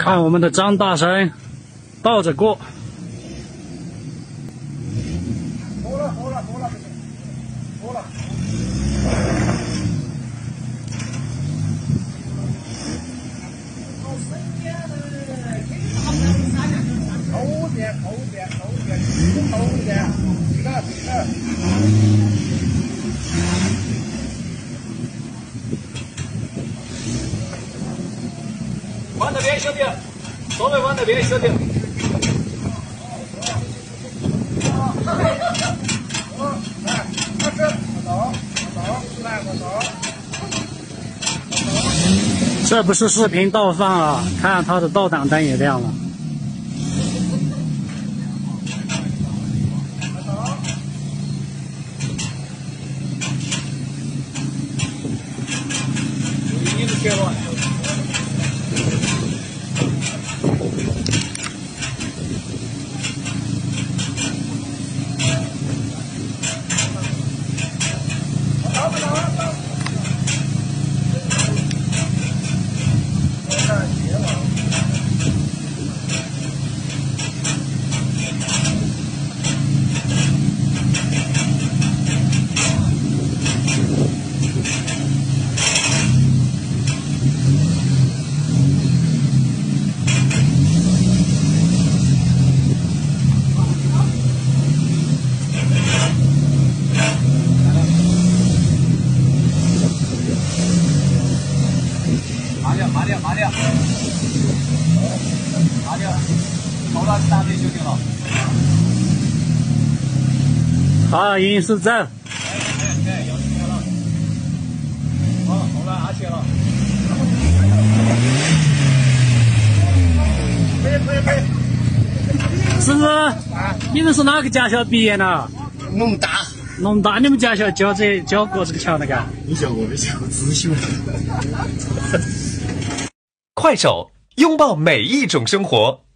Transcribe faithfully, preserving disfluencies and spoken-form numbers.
看我们的张大神倒着过。 多了多了多了多了。后边后边后边后边，这个这个。 往那边，兄弟，稍微往那边，兄弟。 这不是视频倒放啊，看它的倒档灯也亮了。 你的铁路。麻掉，麻掉，麻掉，麻掉，头了，大腿就行了。 好，影视站。 哎哎哎，要起来了。好，头了，拿起来了。 可以可以可以。 是不是？你们是哪个驾校毕业的？ 农大。 农大，你们驾校教这教过这个桥那个？ 没教过，没教过，自修。 快手，拥抱每一种生活。